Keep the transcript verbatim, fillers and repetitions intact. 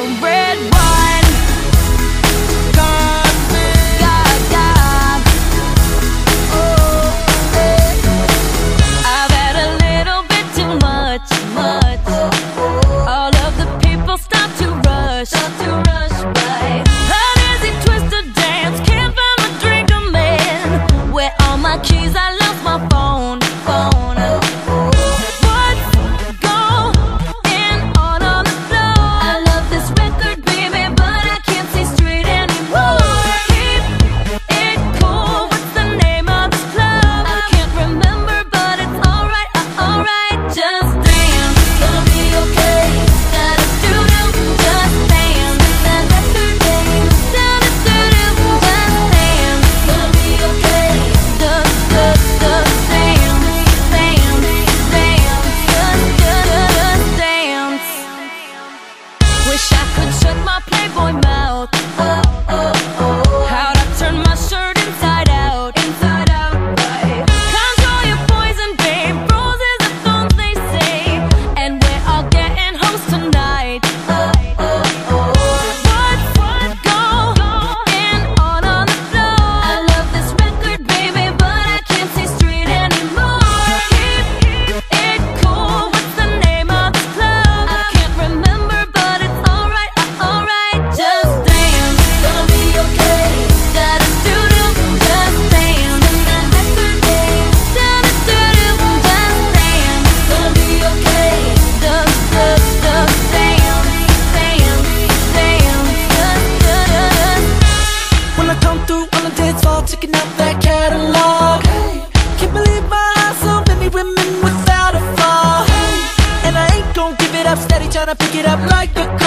red wine. God, God, God. Oh, yeah. I've had a little bit too much, much. All of the people stop to rush, stop to rush by. An easy twisted dance, can't find my drink, a man. Where all my keys? I lost my phone, phone. Wish I could shut my Playboy mouth. Oh, oh, oh. How'd I turn my shirt inside out, inside out, right? Control your poison, babe. Roses are thorns, they say. And we're all getting hoes tonight. Oh, oh, oh. What's, what's going on on the floor? I love this record, baby, but I can't see straight anymore. Keep it cool. What's the name of this club? I can't remember, but it's alright, alright. Just dance, gonna be okay. Da-da-doo-doo, just dance. Da-da-doo-doo, just dance. Gonna be okay. Da-da-da-da, dance, dance, dance. Da-da-da-da. When I come through on the dance floor, checking out that catalog. Can't believe my eyes, so many women without a flaw. And I ain't gon' give it up, steady tryna pick it up like a